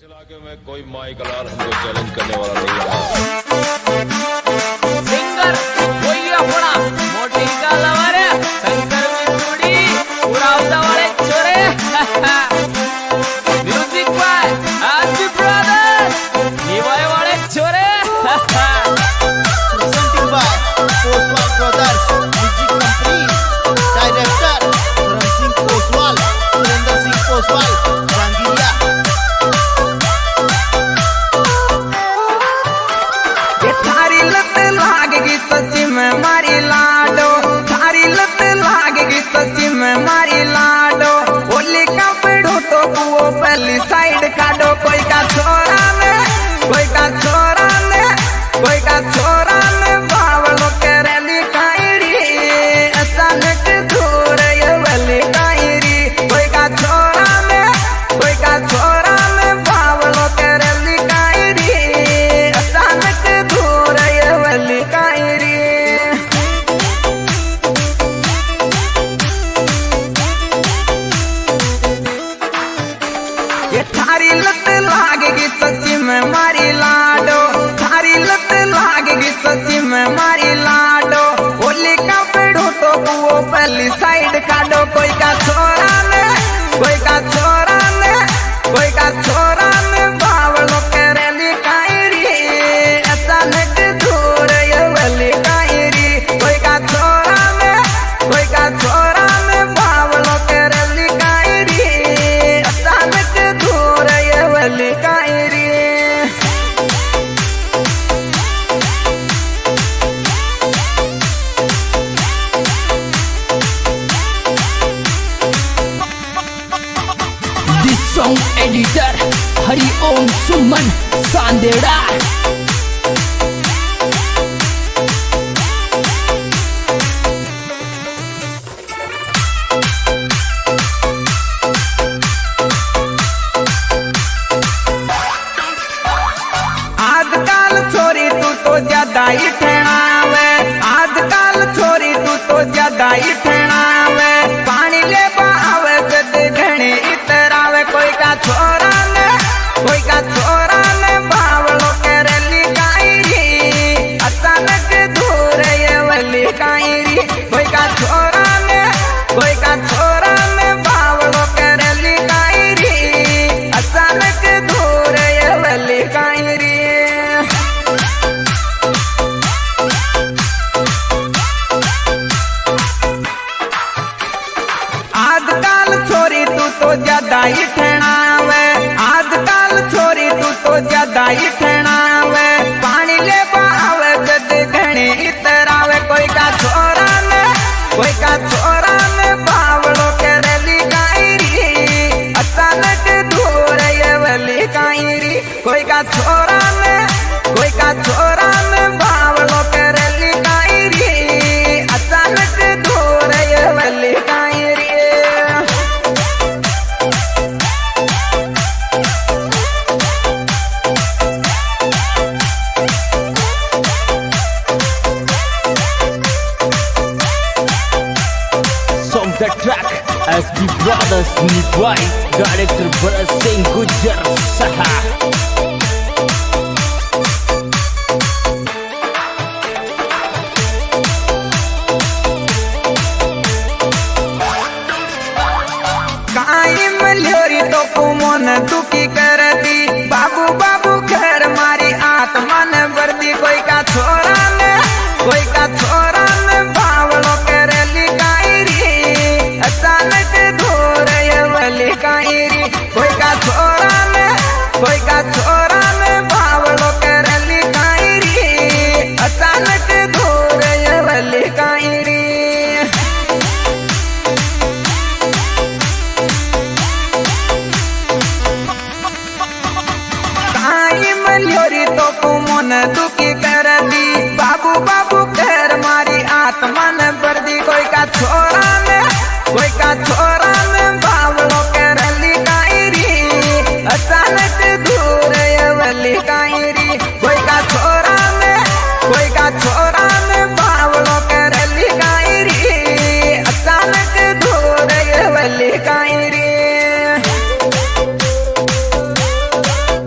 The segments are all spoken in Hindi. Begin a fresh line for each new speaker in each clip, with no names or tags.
इस इलाके में कोई माई कलाल हमको चैलेंज करने वाला नहीं रहा।
सिंगर कोई अपना मोटी का लवर शंकर मित्रुड़ी उड़ावदा वाले छोरे म्यूजिक बाय आज ब्रदर्स निवाय वाले छोरे
presenting by Oswal Brothers Music Company Director Dharam Singh Oswal Surendra Singh Oswal Rangiria
थारी लत लागेगी सच्ची में मारी लाडो थारी लत लागेगी सच्ची में मारी लाडो होली का पेड़ो तो वो पहली साइड काटो कोई का छोरा ने कोई का छोरा ने कोई का छोरा ने बावलो के रैली कायरी अचानक दूर ये वली कायरी कोई का छोरा ने कोई का छोरा ने बावलो के रैली कायरी अचानक दूर ये वली कायरी ये थारी लत लागेगी सच्ची में मारी लाडो थारी लत लागेगी सच्ची में मारी लाडो होली का पेड़ो तो वो पहली साइड काटो कोई का छोरा ने कोई का छोरा ने कोई का छोरा ने बावलो के रैली कायरी अचानक दूर ये वली कायरी कोई का छोरा ने कोई का छोरा ने बावलो के रैली कायरी अचानक दूर ये वली Kairi
This song editor Hari Om Suman Sandera
आजकल छोरी तू तो ज्यादा ही ठहरावे आजकल छोरी तू तो ज्यादा ही ठहरावे पानी ले बावे जद घणे इतरावे कोई का छोरा ने कोई का छोरा ने बावलो के रैली कायरी अचानक दूर ये वली कायरी कोई का छोरा ने कोई का छोरा ने बावलो के रैली कायरी अचानक दूर ये वली कायरी आजकल छोरी तू तो ज्यादा ही ठहरावे आजकल छोरी तू तो ज्यादा ही ठहरावे पानी ले बावे जद घणे इतरावे कोई का छोरा ने कोई का छोरा ने बावलो के रैली कायरी अचानक दूर ये वली कायरी कोई का छोरा ने कोई का छोरा ने बावलो के रैली कायरी अचानक दूर ये वली Kairi
Song the track SB Brothers Niwai Director Bharat Singh Gujar Saha
कायम ल्योरी तो कुमोन दुखी कर दी बाबू बाबू घर मारी आत्मा ने वर्दी कोई का छोरा ने कोई का छोरा ने बावलो के रैली कायरी अचानक दूर ये वली कायरी कोई का छोरा ने कोई का छोरा ने बावलो के रैली कायरी अचानक दूर ये वली कायरी ल्योरी तो कुमोन दुखी कर दी बाबू बाबू घर मारी आत्मा ने वर्दी कोई का छोरा ने कोई का छोरा ने बावलो के रैली कायरी अचानक दूर ये वली कायरी कोई का छोरा ने कोई का छोरा ने बावलो के रैली कायरी अचानक दूर ये वली कायरी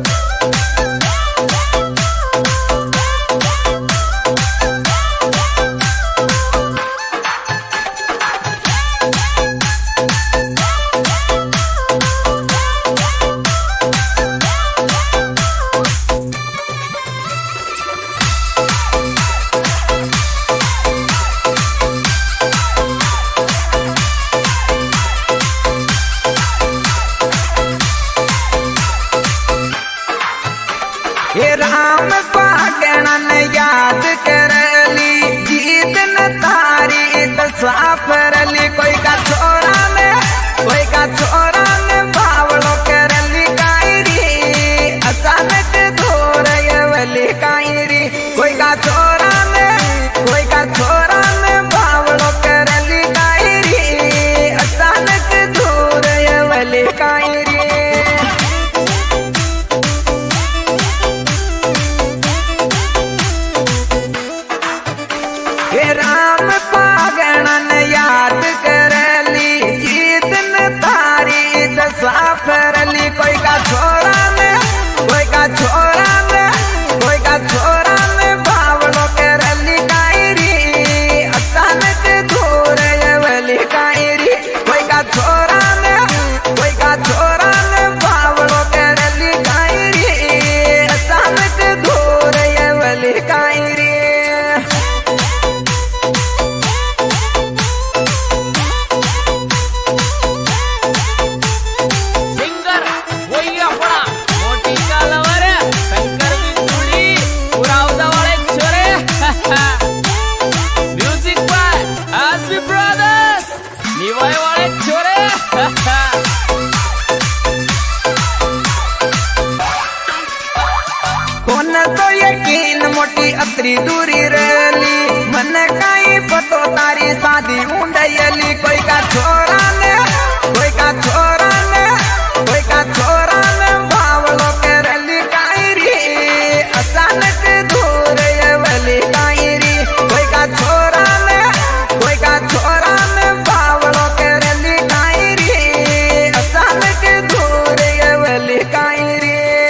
हे राम पागणन याद करली जीत न तारी दसाफरली कोई का छोरा में बावलो करली कायरी अचानक धोर वली कायरी कोई का छोरा में बावलो करली कायरी अचानक धोर वली कायरी राम पागणन याद करली जीत न तारी दसाफरली कोई का छोरा में बावलो करली कायरी अचानक धोर वली कायरी कोई का छोरा में बावलो करली कायरी अचानक धोर वली कायरी
म्यूजिक बाय एसबी ब्रदर्स निवाय वाले छोरे
कोन तो यकीन मोटी अतरी दूरी रहली मन काई पतो तारी शादी उंडयली कोई का छोरा ने बावलो करली कायरी अचानक धोर वली कायरी कोई का छोरा में बावलो करली कायरी अचानक धोर वली कायरी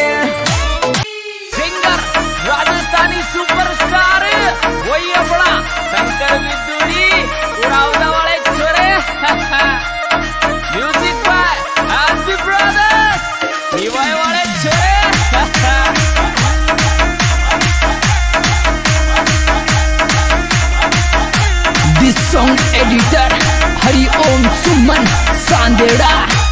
सिंगर राजस्थानी सुपरस्टार वही अपना शंकर विद्युरी उड़ावदा वाले छोरे म्यूजिक बाय एसबी ब्रदर्स निवाय वाले छोरे this song editor Hariom Suman Sandera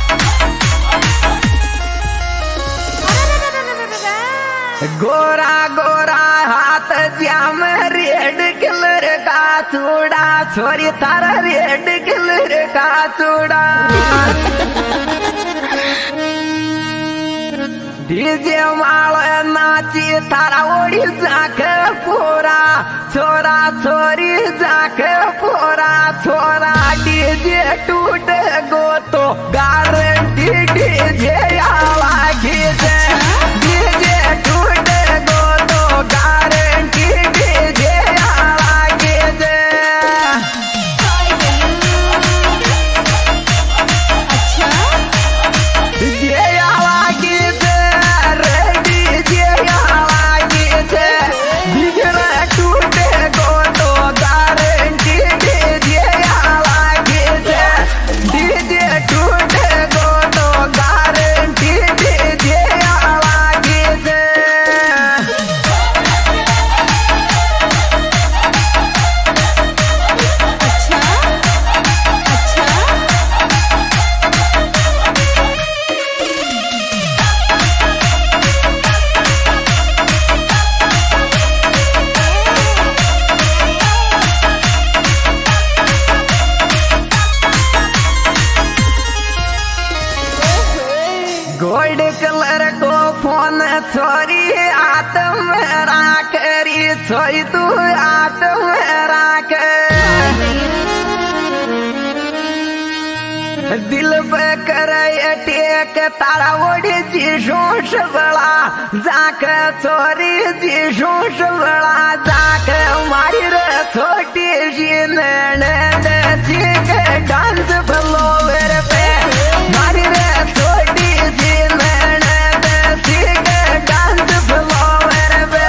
गोरा गोरा हाथ जाम रेड कलर का चूड़ा छोरी तारा रेड कलर का चूड़ा डीजे माल नाची तारा ओड़ी जाक पूरा छोरा छोरी जाक पूरा छोरा डीजे टूट गो तो गारंटी डीजे आवा घीचे डीजे टूट गो तो गारंटी डीजे आवा घीचे डीजे आवा घीचे रे डीजे आवा घीचे डीजे टूट गो तो गारंटी डीजे आवा घीचे डीजे टूट गो तो गारंटी डीजे आवा घीचे गोल्ड कलर को फोन छोरी आत्म राखरी छोरी तू आत्म राख दिल पे करे टेक तारा ओढ़ी जी शोष बड़ा जाक छोरी जी शोष बड़ा जाक मारी रे छोटी सी नैन सीख डांस फ्लोवर पे मारी रे छोटी सी नैन सीख डांस फ्लोवर पे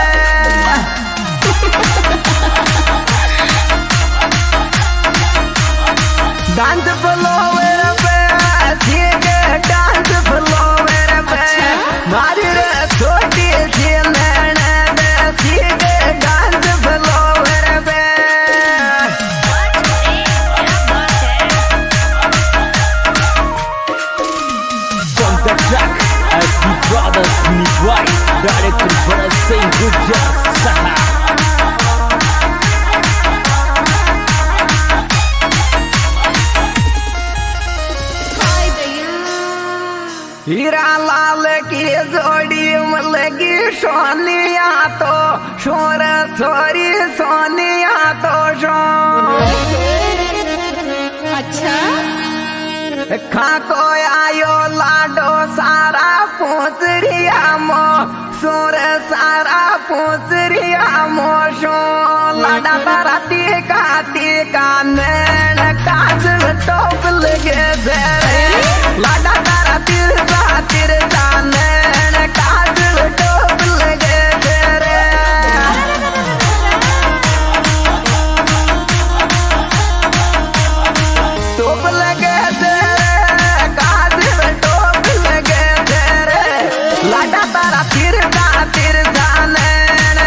डांस फ्लोवर पे सीख डांस फ्लोवर पे मारी रे छोटी सी नैन सीख डांस फ्लोवर पे सोनिया तो शोर छोरी सोनिया तो शोर।
अच्छा
खाको आयो लाडो सारा पूछरिया मो सोर सारा पूछरिया मो शो लाडा तारा टीका नैन काजल टोप लगे दे लाडा तारा तिरछा नैन काजल टोप लगे दे रे। टोप लगे दे लाडा तारा तिरछा नैन।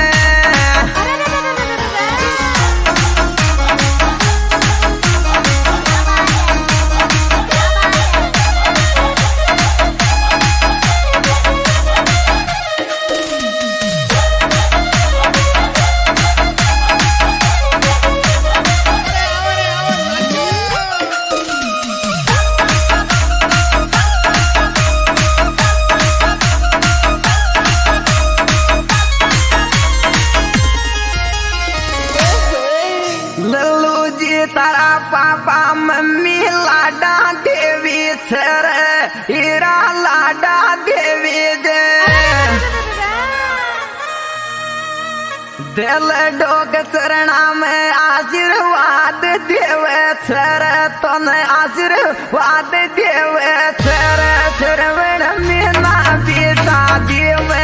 लल्लू जी तारा पापा मम्मी लाडा देवी सर हीरा लाडा देवी जे दिल डोग चरणा में आशीर्वाद देवे सर तने आशीर्वाद देवे सर श्रवण मीना पीता देवे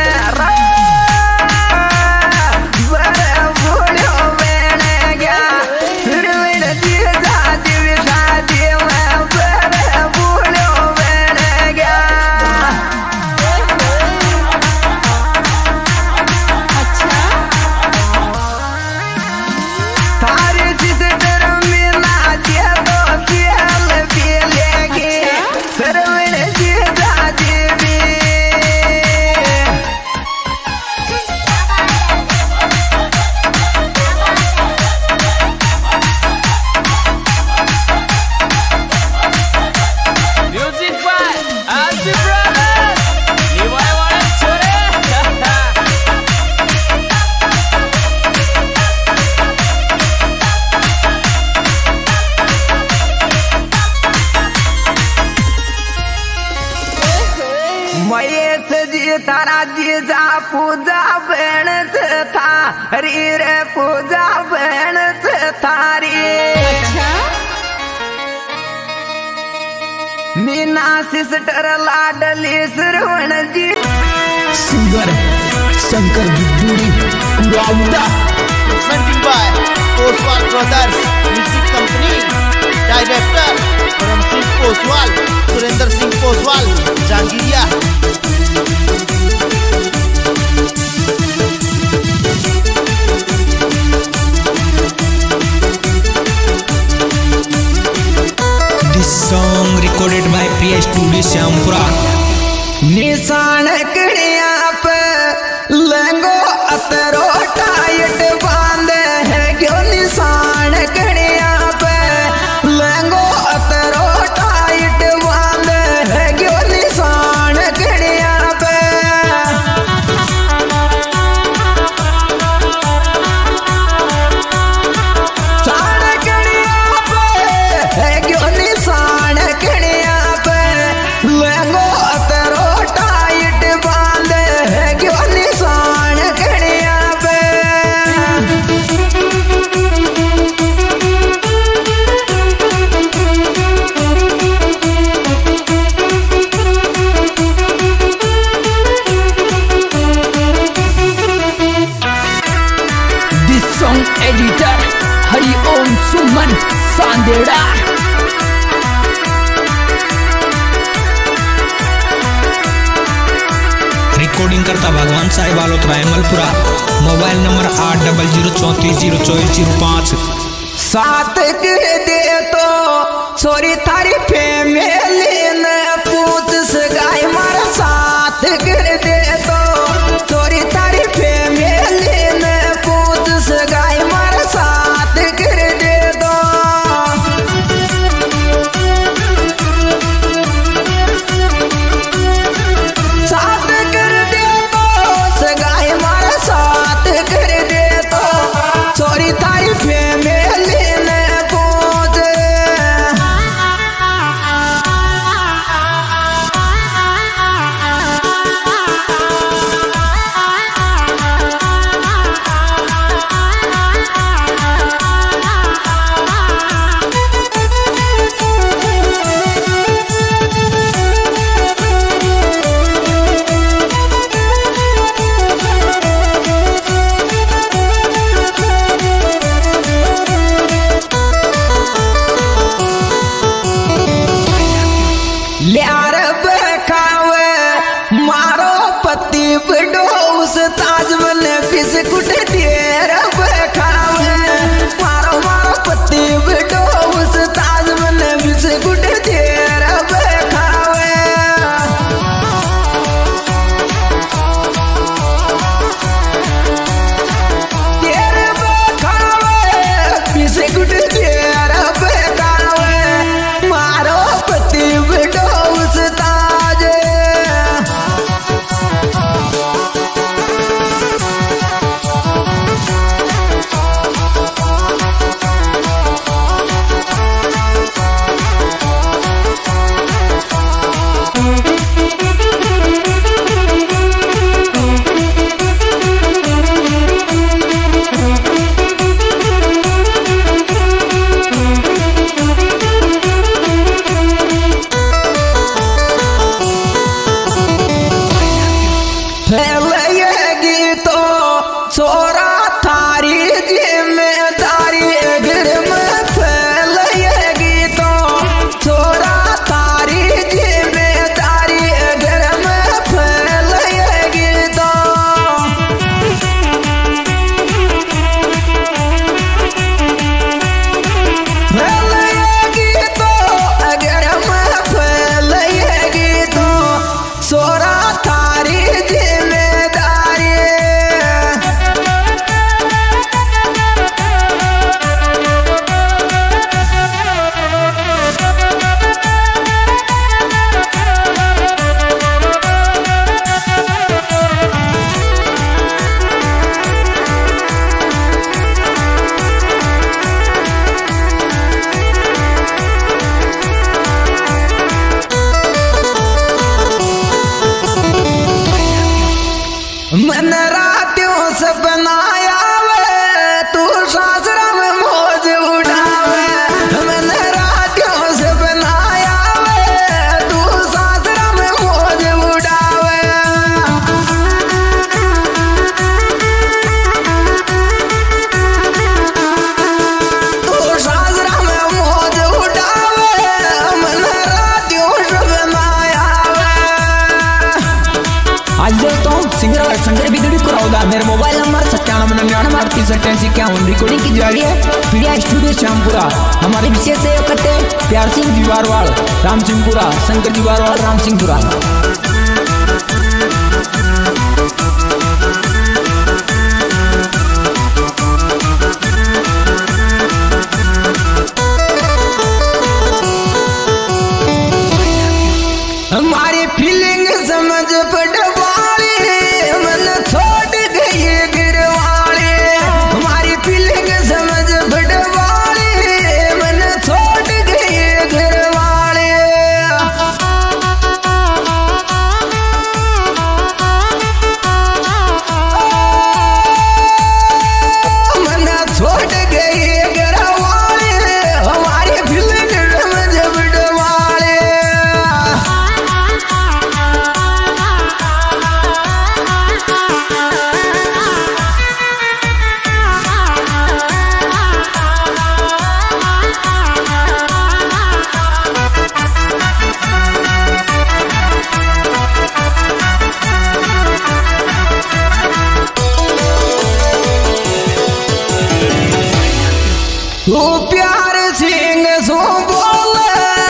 महेश जी तारा जीजा पूजा बहन था हरी रे पूजा बहन थारी। मीना सिस्टर लाडली श्रवण जी
सिंगर शंकर बिद्दूरी कुराउदा
presenting by Oswal Brothers Music Company. Director Dharam Singh Oswal, Surender Singh Oswal, Jangiriya.
This song recorded by PA Studio Syampura.
निशान कड़िया पे लंगो अतरो टाइट बांधे है क्यों निशान कड़िया पे लंगो अतरो टाइट बांधे है क्यों निशान कड़िया पे शान कड़िया पे है क्यों निशान कड़िया पे लंगो अतरो टाइट बांधे है क्यों निशान कड़िया पे।
This song editor Hari Om Suman Sandera।
Recording करता भगवान साहिब आलोत रायमलपुरा। Mobile number 8034044005।
साथ कर दे तो छोरी थारी फैमिली ने पूछ सगाई मार साथ कर दे तो छोरी थारी फैमिली ने पूछ सगाई मार साथ कर दे दो। साथ कर दे तो सगाई फैलेगी तो छोरा थारी जिम्मेदारी घर में फैलेगी तो छोरा थारी जिम्मेदारी घर में फैलेगी तो फैलेगी तो घर में फैलेगी तो छोरा थारी जिम्मेदारी। मन रातियों से बनाया वे तू सासरा में मौज उड़ावे। मन रातियों से बनाया वे तू सासरा में मौज उड़ावे। तू सासरा में मौज उड़ावे मन रातियों से बनाया वे। आज दोस्तों सिंगर संजय बिदड़ी कुराउदा मेरा मोबाइल नंबर 9799383851 रिकॉर्डिंग की जा रही है पीडिया स्टूडियो श्यामपुरा। हमारे विशेष सहयोग करते हैं प्यार सिंह जीवारवाल, राम सिंहपुरा, शंकर जीवारवाल, राम सिंहपुरा। हमारी फीलिंग समझ पड़वाली मन छोड़ गई गिरवाली। हमारी फीलिंग समझ पड़वाली मन छोड़ गई गिरवाली। मन छोड़ गई गिरवाली हमारी फीलिंग समझ पड़वाली। वो